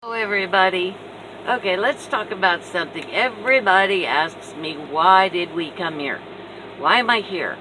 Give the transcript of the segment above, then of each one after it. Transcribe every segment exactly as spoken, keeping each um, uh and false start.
Hello everybody. Okay, let's talk about something. Everybody asks me, why did we come here? Why am I here?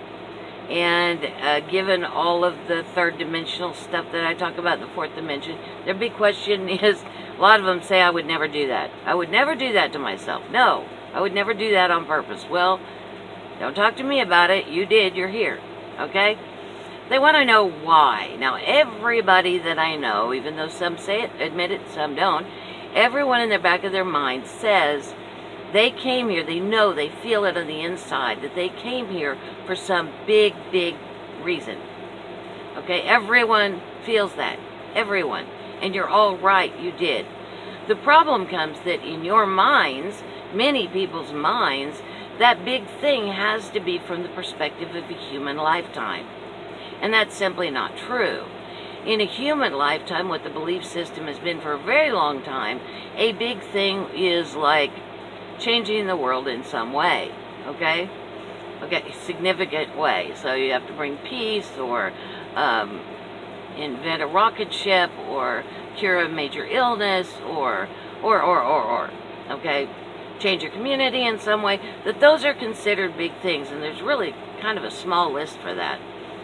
And uh, given all of the third dimensional stuff that I talk about in the fourth dimension, their big question is, a lot of them say I would never do that. I would never do that to myself. No, I would never do that on purpose. Well, don't talk to me about it. You did, you're here. Okay? They want to know why. Now, everybody that I know, even though some say it, admit it, some don't, everyone in the back of their mind says they came here, they know, they feel it on the inside, that they came here for some big, big reason. Okay, everyone feels that. Everyone. And you're all right, you did. The problem comes that in your minds, many people's minds, that big thing has to be from the perspective of a human lifetime. And that's simply not true. In a human lifetime, what the belief system has been for a very long time, a big thing is like changing the world in some way, okay? Okay, significant way. So you have to bring peace, or um, invent a rocket ship, or cure a major illness, or, or, or, or, or, okay? Change your community in some way. That those are considered big things, and there's really kind of a small list for that.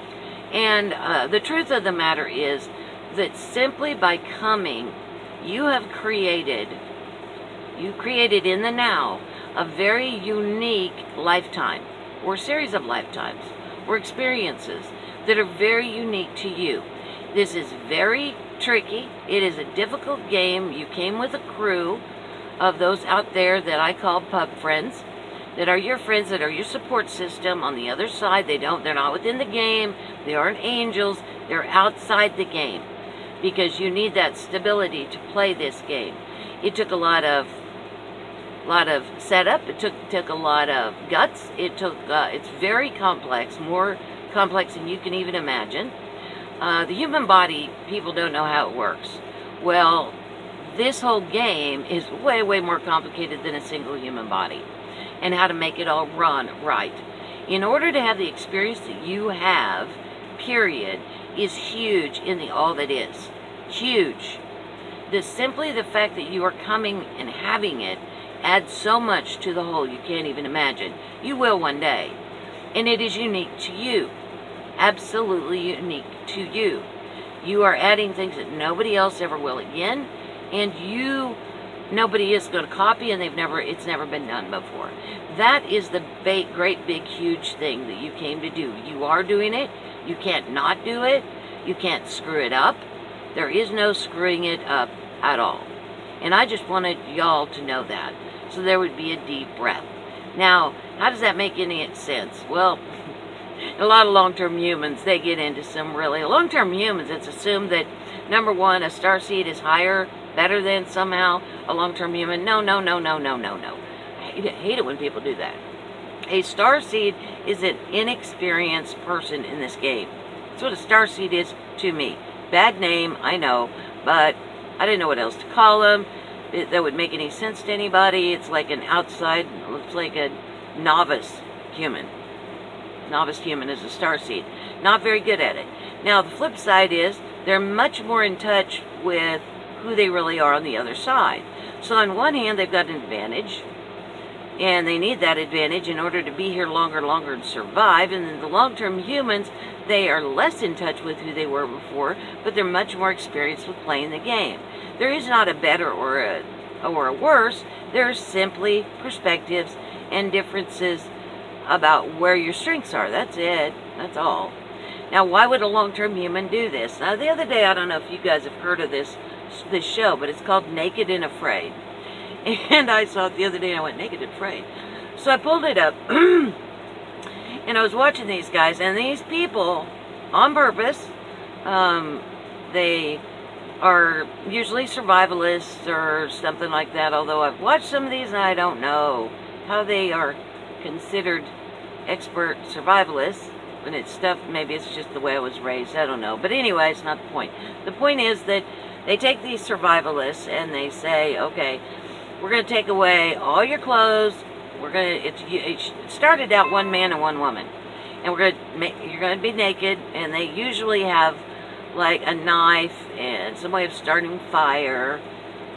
And uh, the truth of the matter is that simply by coming, you have created, you created in the now, a very unique lifetime, or series of lifetimes, or experiences that are very unique to you. This is very tricky. It is a difficult game. You came with a crew of those out there that I call pub friends, that are your friends, that are your support system on the other side. They don't, they're not within the game. They aren't angels. They're outside the game, because you need that stability to play this game. It took a lot of, lot of setup. It took took a lot of guts. It took. Uh, it's very complex, more complex than you can even imagine. Uh, the human body, people don't know how it works. Well, this whole game is way, way more complicated than a single human body, and how to make it all run right. In order to have the experience that you have, period, is huge in the all that is. Huge. The simply the fact that you are coming and having it adds so much to the whole you can't even imagine. You will one day. And it is unique to you. Absolutely unique to you. You are adding things that nobody else ever will again, and you nobody is going to copy, and they've never, it's never been done before. That is the big, great, big, huge thing that you came to do. You are doing it. You can't not do it. You can't screw it up. There is no screwing it up at all. And I just wanted y'all to know that. So there would be a deep breath. Now, how does that make any sense? Well, a lot of long-term humans, they get into some really, long-term humans, it's assumed that, number one, a starseed is higher, better than somehow a long-term human. No, no, no, no, no, no, no. I hate it, hate it when people do that. A starseed is an inexperienced person in this game. That's what a starseed is to me. Bad name, I know, but I didn't know what else to call them. It, that would make any sense to anybody. It's like an outside, looks like a novice human. Novice human is a starseed. Not very good at it. Now, the flip side is they're much more in touch with who they really are on the other side. So on one hand, they've got an advantage, and they need that advantage in order to be here longer and longer and survive. And then the long-term humans, they are less in touch with who they were before, but they're much more experienced with playing the game. There is not a better or a, or a worse. There are simply perspectives and differences about where your strengths are. That's it. That's all. Now, why would a long-term human do this? Now, the other day, I don't know if you guys have heard of this, this show, but it's called Naked and Afraid. And I saw it the other day, and I went, naked and afraid. So I pulled it up, and I was watching these guys, and these people, on purpose, um, they are usually survivalists or something like that, although I've watched some of these, and I don't know how they are considered expert survivalists. And it's stuff, maybe it's just the way I was raised, I don't know. But anyway, it's not the point. The point is that they take these survivalists, and they say, okay, we're going to take away all your clothes. We're going to, it, it started out one man and one woman. And we're going to make, you're going to be naked. And they usually have like a knife and some way of starting fire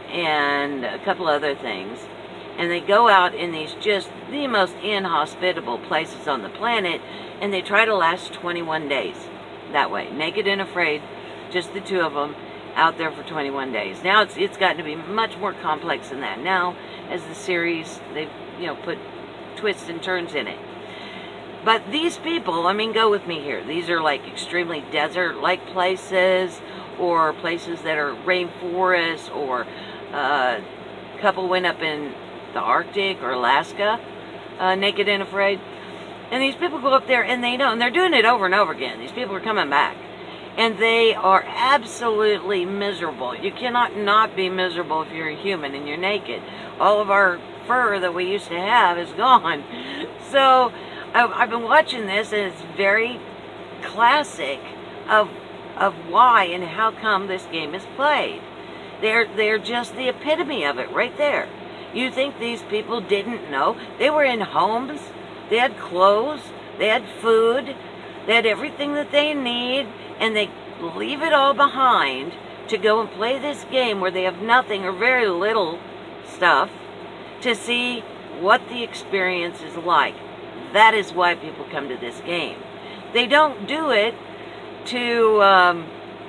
and a couple other things. And they go out in these just the most inhospitable places on the planet, and they try to last twenty-one days that way, naked and afraid, just the two of them out there for twenty-one days. Now it's it's gotten to be much more complex than that. Now, as the series, they've, you know, put twists and turns in it. But these people, I mean, go with me here. These are like extremely desert-like places, or places that are rainforests, or uh, a couple went up in the Arctic or Alaska, uh, naked and afraid. And these people go up there and they know, and they're doing it over and over again. These people are coming back. And they are absolutely miserable. You cannot not be miserable if you're a human and you're naked. All of our fur that we used to have is gone. So I've been watching this, and it's very classic of of why and how come this game is played. They're they're just the epitome of it right there. You think these people didn't know? They were in homes, they had clothes, they had food, they had everything that they need, and they leave it all behind to go and play this game where they have nothing or very little stuff to see what the experience is like. That is why people come to this game. They don't do it to um,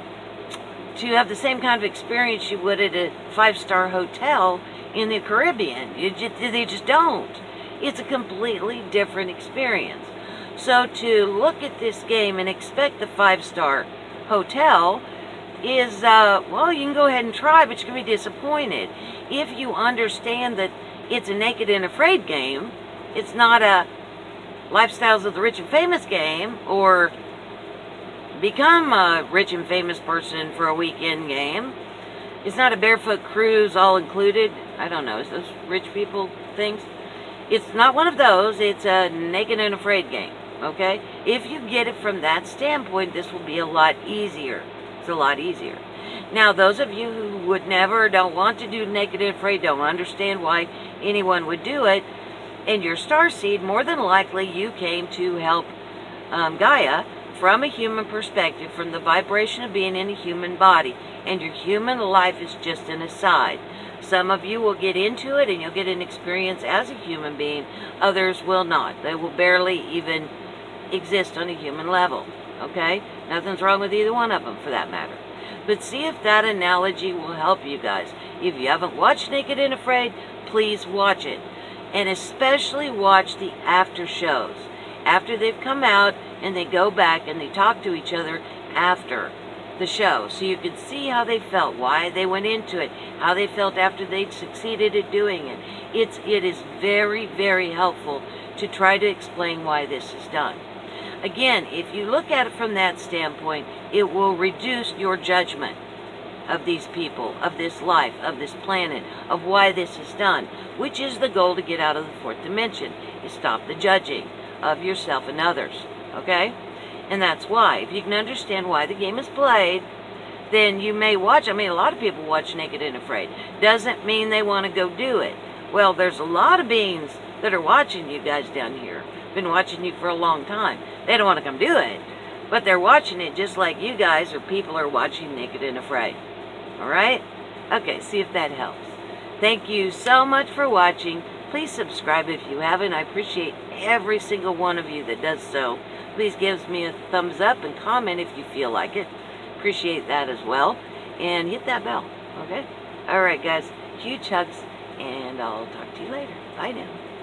to have the same kind of experience you would at a five-star hotel in the Caribbean. You just, they just don't. It's a completely different experience. So to look at this game and expect the five-star hotel is, uh, well, you can go ahead and try, but you're going to be disappointed. If you understand that it's a naked and afraid game, it's not a Lifestyles of the Rich and Famous game, or become a rich and famous person for a weekend game. It's not a barefoot cruise all included. I don't know, is those rich people things? It's not one of those. It's a naked and afraid game, okay? If you get it from that standpoint, this will be a lot easier. It's a lot easier. Now, those of you who would never, don't want to do naked and afraid, don't understand why anyone would do it, and your star seed, more than likely you came to help um, Gaia from a human perspective, from the vibration of being in a human body, and your human life is just an aside. Some of you will get into it and you'll get an experience as a human being. Others will not. They will barely even exist on a human level. Okay? Nothing's wrong with either one of them for that matter. But see if that analogy will help you guys. If you haven't watched Naked and Afraid, please watch it. And especially watch the after shows. After they've come out and they go back and they talk to each other after the show. So you can see how they felt, why they went into it, how they felt after they'd succeeded at doing it. It's, it is very, very helpful to try to explain why this is done. Again, if you look at it from that standpoint, it will reduce your judgment of these people, of this life, of this planet, of why this is done, which is the goal to get out of the fourth dimension, is stop the judging of yourself and others, okay? And that's why. If you can understand why the game is played, then you may watch. I mean, a lot of people watch Naked and Afraid. Doesn't mean they want to go do it. Well, there's a lot of beings that are watching you guys down here, been watching you for a long time. They don't want to come do it, but they're watching it just like you guys or people are watching Naked and Afraid. All right? Okay, see if that helps. Thank you so much for watching. Please subscribe if you haven't. I appreciate every single one of you that does so. Please give me a thumbs up and comment if you feel like it. Appreciate that as well. And hit that bell, okay? All right, guys. Huge hugs, and I'll talk to you later. Bye now.